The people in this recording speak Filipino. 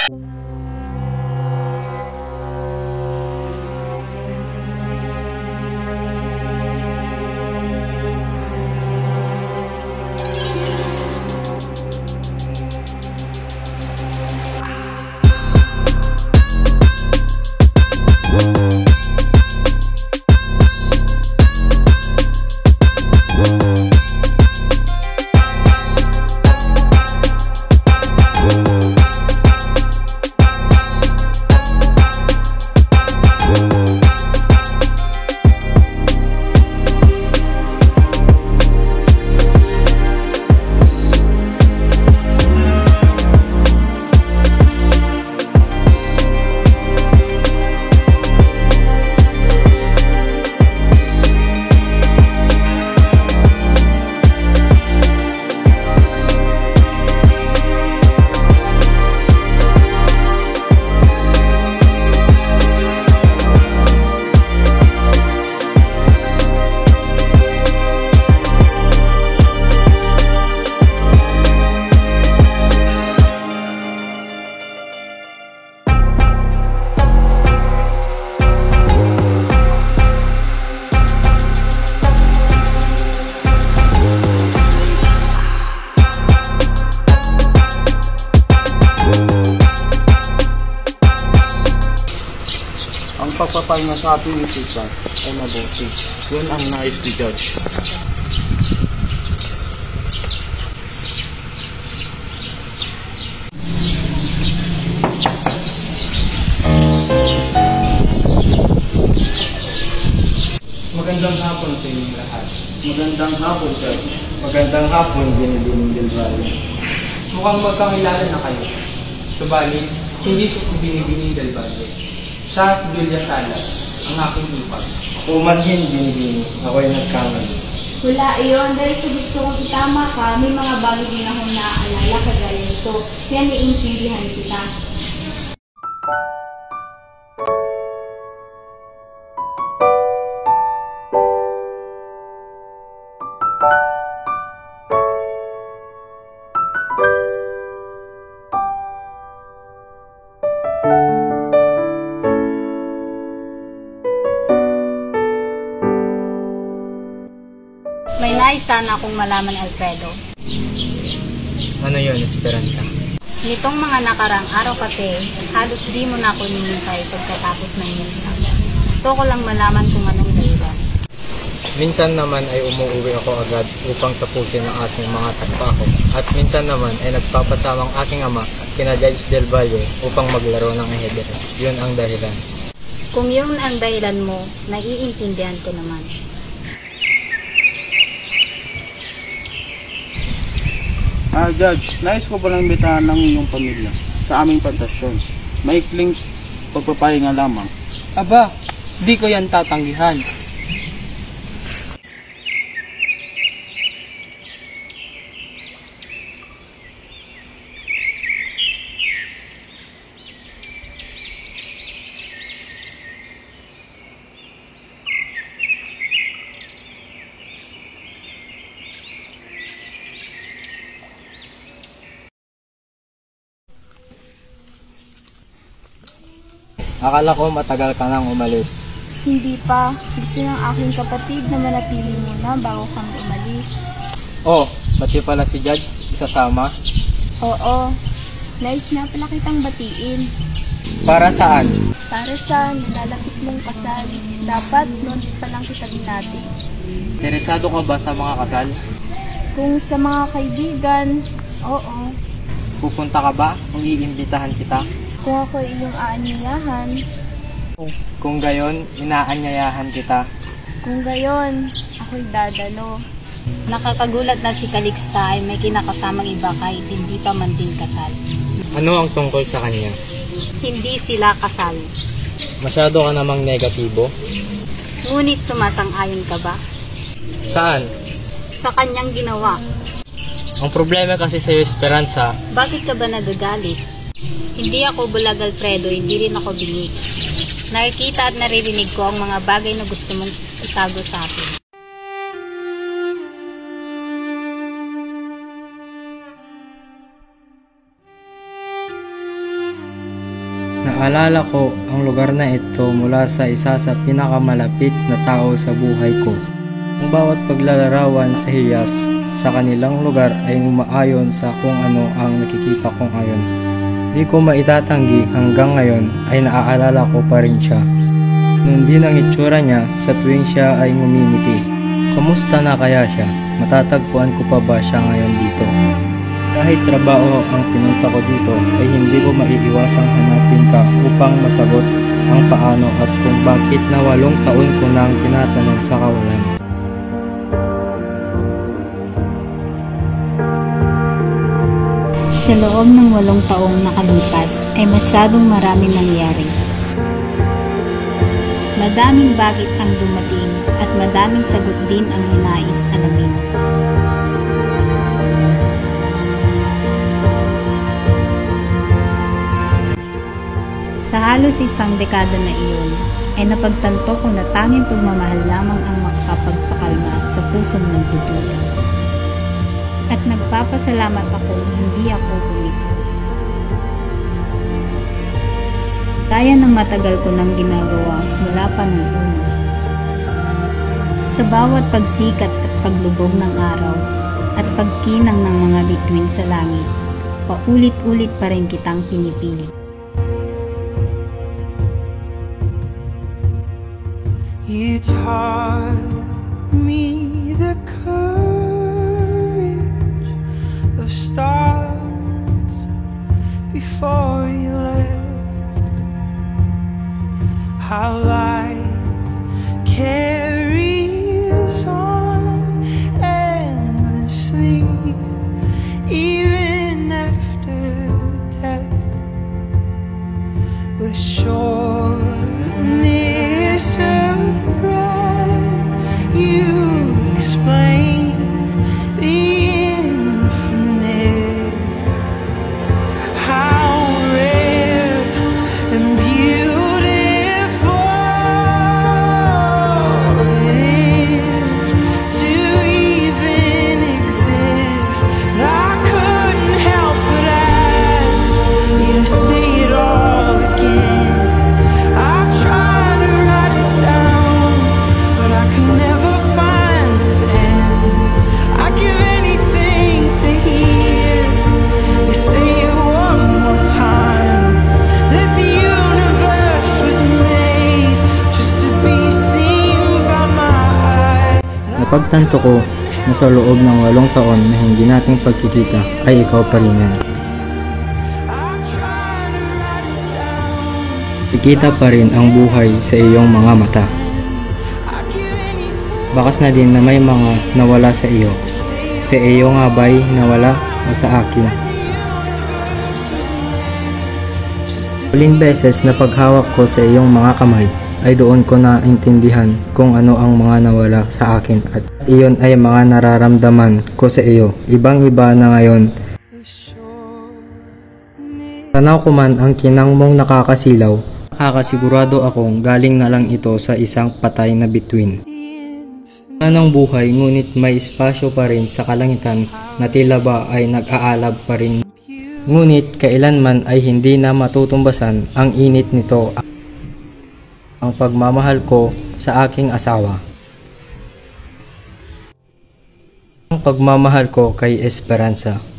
Pagpapahinga sa ating isipan ay mabuti. Yun ang nais ni Judge. Magandang hapon sa inyong lahat. Magandang hapon, Judge. Magandang hapon, Binibining del Valle. Mukhang magkakilala na kayo. Subalit, hindi siya si Binibining del Valle. Siya si Villa Salas, ang aking ipag. Umanhin, Binibining. Ako'y nagkamali. Wala iyon, dahil sa gusto kong itama ka, may mga bagay din akong naaalala kagaya nito. Kaya naiintindihan kita. May nais sana akong malaman, Alfredo. Ano yun, Esperanza? Nitong mga nakarang araw kasi, halos di mo na ako nimintay pagkatapos ng misa. Gusto ko lang malaman kung anong dahilan. Minsan naman ay umuwi ako agad upang tapusin ang aking mga trabaho. At minsan naman ay nagpapasamang aking ama kina Judge del Valle upang maglaro ng ajedrez. Yun ang dahilan. Kung yun ang dahilan mo, naiintindihan ko naman. Judge, nais ko palang imbitahan ng iyong pamilya sa aming pantasyon. Maikling pagpapahinga lamang. Aba, di ko yan tatanggihan. Akala ko matagal ka nang umalis. Hindi pa. Gusto ng aking kapatid na manatili muna bago kang umalis. Oh, pati pala si Judge isasama? Oo. Nais na pala kitang batiin. Para saan? Para sa nilalapit mong kasal. Dapat noon pa lang kita binati. Interesado ka ba sa mga kasal? Kung sa mga kaibigan, oo. Pupunta ka ba kung iimbitahan kita? Kung ako iyong aanyayahan. Kung gayon, inaanyayahan kita. Kung gayon, ako'y dadalo. Nakakagulat na si Calixta ay may kinakasamang iba kahit hindi pa man din kasal. Ano ang tungkol sa kanya? Hindi sila kasal. Masyado ka namang negatibo. Ngunit sumasang-ayon ka ba? Saan? Sa kanyang ginawa. Ang problema kasi sa Esperanza. Bakit ka ba nagagalit? Hindi ako bulag, Alfredo, hindi rin ako bingit. Nakikita at naririnig ko ang mga bagay na gusto mong itago sa akin. Naalala ko ang lugar na ito mula sa isa sa pinakamalapit na tao sa buhay ko. Ang bawat paglalarawan sa hiyas sa kanilang lugar ay umaayon sa kung ano ang nakikita ko ngayon. Di ko maitatanggi hanggang ngayon ay naaalala ko pa rin siya. Noon din ang itsura niya sa tuwing siya ay ngumingiti. Kamusta na kaya siya? Matatagpuan ko pa ba siya ngayon dito? Kahit trabaho ang pinunta ko dito ay hindi ko maiiwasang hanapin ka upang masagot ang paano at kung bakit na 8 taon ko nang tinatanong sa kawalan. Sa loob ng 8 taong nakalipas ay masyadong maraming nangyari. Madaming bakit ang dumating at madaming sagot din ang ninais alamin. Sa halos isang dekada na iyon, ay napagtanto ko na tanging pagmamahal lamang ang makakapagpakalma sa pusong nagdududa. At nagpapasalamat ako hindi ako bumitaw. Kaya ng matagal ko nang ginagawa mula pa nung una. Sa bawat pagsikat at paglubog ng araw at pagkinang ng mga bituin sa langit, paulit-ulit pa rin kitang pinipili. It's hard me the courage of stars before you left. How light carries on endlessly, even after death, with sureness of breath. You explain the infinite, how rare and beautiful it is to even exist. I couldn't help but ask you to say it all again. I tried to write it down, but I could never find the pen. I'd give anything to hear you say it one more time, that the universe was made just to be seen by my eyes. Napagtanto ko na sa loob ng 8 taon na hindi nating pagkikita ay ikaw pa rin yan. Ikita pa rin ang buhay sa iyong mga mata. Bakas na din na may mga nawala sa iyo. Sa iyo nga ba'y nawala o sa akin? Huling beses na paghawak ko sa iyong mga kamay ay doon ko naintindihan kung ano ang mga nawala sa akin at iyon ay mga nararamdaman ko sa iyo. Ibang-iba na ngayon. Tanaw ko man ang kinang mong nakakasilaw, nakakasigurado akong galing na lang ito sa isang patay na bituin. Anong buhay ngunit may espasyo pa rin sa kalangitan na tila ba ay nag-aalab pa rin. Ngunit kailanman ay hindi na matutumbasan ang init nito ang pagmamahal ko sa aking asawa. Ang pagmamahal ko kay Esperanza.